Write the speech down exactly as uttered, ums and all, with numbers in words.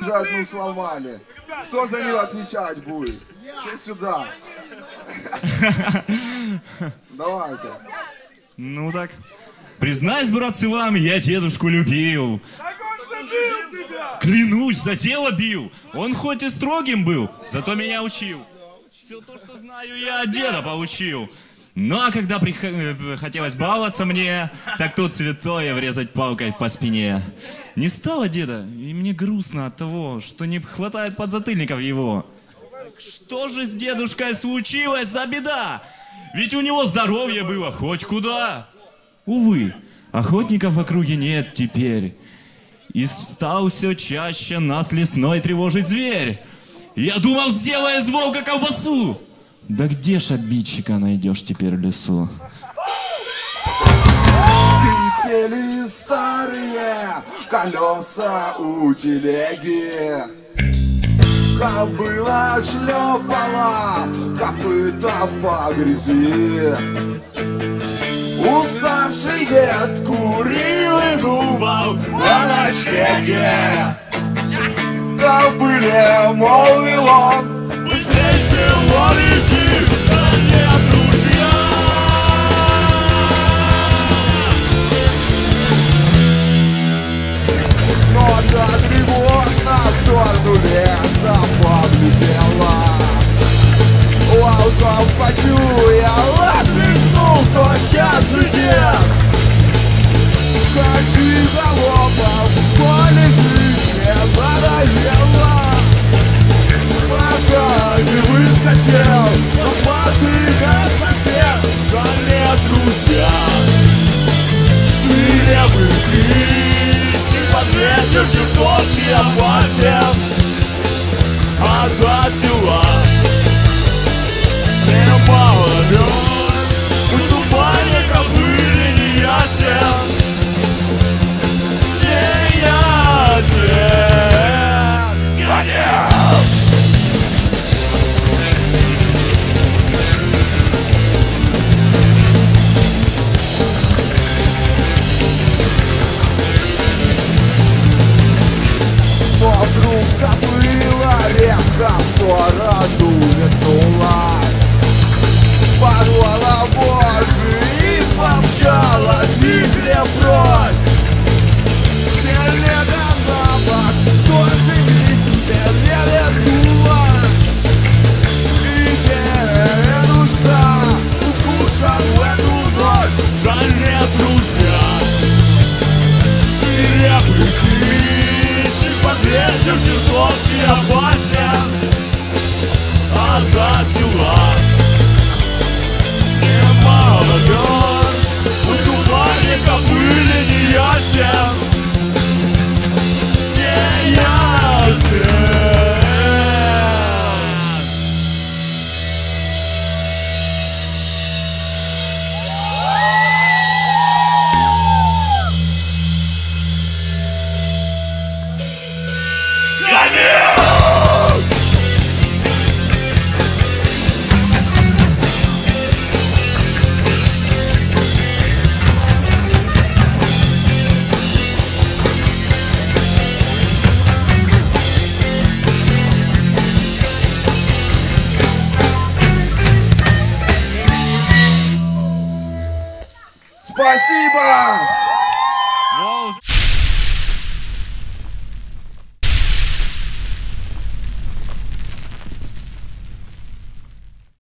одну сломали. Кто за нее отвечать будет? Все сюда. Давайте. Ну так. Признаюсь, братцы, вам, я дедушку любил. Клянусь, за дело бил. Он хоть и строгим был, зато меня учил. Все то, что знаю, я от деда получил. Ну а когда прих... хотелось баловаться мне, так тут святое врезать палкой по спине. Не стало деда, и мне грустно от того, что не хватает подзатыльников его. Что же с дедушкой случилось за беда? Ведь у него здоровье было хоть куда. Увы, охотников в округе нет теперь. И стал все чаще нас лесной тревожить зверь. Я думал, сделаю из волка колбасу. Да где ж обидчика найдешь теперь в лесу? Скрипели старые колеса у телеги. Кобыла шлепала копыта по грязи. Уставший дед курил и думал о ночлеге. Кобыле молвил он: быстрей село вези, жаль нет ружья. Ночь тревожно в сторону леса поглядела. Волков почуял, отсвистнул тотчас же дед. Скачи галопом, поле жизни надоело. Пока не выскочил, но потыга сосед, жаль нет ружья. Свирепый хищник под вечер чертовски опасен. А до села не молодежь, путь тупая кобыле не ясен. Не ясен. Гоня! Но вдруг кобыла резко в сторону метнулась. Порвала вожжи и помчалась вихрем прочь. Телега на бок в тот же миг перевернулась. И дедушка скушал в эту ночь, жаль нет ружья. Свирепый хищник под вечер чертовски опасен. А до села не молодежь, путь тупая кобыле не ясен. Не ясен. Гони!